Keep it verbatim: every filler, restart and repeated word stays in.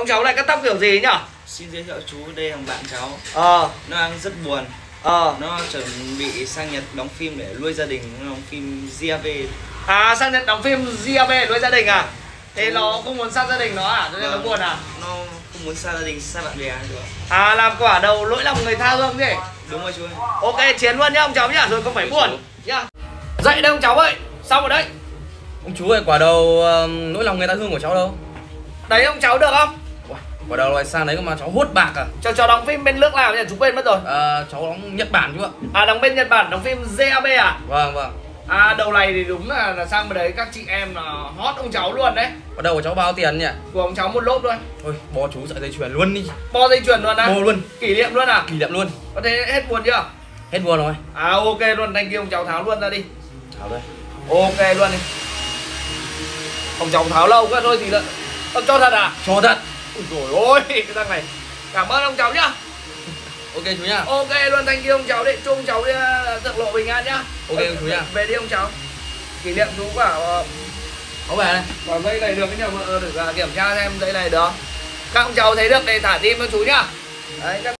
Ông cháu này cắt tóc kiểu gì nhỉ? Xin giới thiệu chú, đây là bạn cháu. Ờ. Nó đang rất buồn. Ờ. Nó chuẩn bị sang Nhật đóng phim để nuôi gia đình, nó đóng phim giê a vê. À, sang Nhật đóng phim giê a vê nuôi gia đình à? Thế chú... nó không muốn xa gia đình nó à? Cho nên vâng. Nó buồn à? Nó không muốn xa gia đình, xa bạn bè được. À, làm quả đầu lỗi lòng người tha hương gì? Đúng rồi chú ơi. Ok, chiến luôn nhá ông cháu nhá, rồi không phải buồn nhá. Dậy đây ông cháu ơi, xong rồi đấy. Ông chú ơi, quả đầu uh, nỗi lòng người ta hương của cháu đâu? Đấy ông cháu được không? Quả đầu lại sang đấy mà cháu hốt bạc à? Cháu cháu đóng phim bên nước nào nhỉ? Chú quên mất rồi. À, cháu đóng Nhật Bản chú ạ. À, đóng bên Nhật Bản, đóng phim giê a vê à? Vâng vâng. À, đầu này thì đúng là, là sang bên đấy các chị em là hot ông cháu luôn đấy. Quả đầu của cháu bao tiền nhỉ? Của ông cháu một lốp thôi. Thôi, bo chú sợi dây chuyền luôn đi. Bo dây chuyền luôn á? Bo luôn. Kỷ niệm luôn à? Kỷ niệm luôn. Có thế hết buồn chưa? Hết buồn rồi. À, ok luôn, thank you ông cháu, tháo luôn ra đi. Tháo đây. Ok luôn đi. Ông cháu tháo lâu quá thôi thì là... Ông cho thật à? Cho thật. Ui dồi ôi, cái thằng này. Cảm ơn ông cháu nhá. Ok chú nhá. Ok luôn, thank you ông cháu đấy. Chúc ông cháu đi thượng lộ bình an nhá. Ok ông chú nhá. Về đi ông cháu. Kỷ niệm chú bảo... Có về đây. Bảo dây này được cái nhờ vợ được kiểm tra xem dây này được. Các ông cháu thấy được thì thả tim cho chú nhá. Đấy, các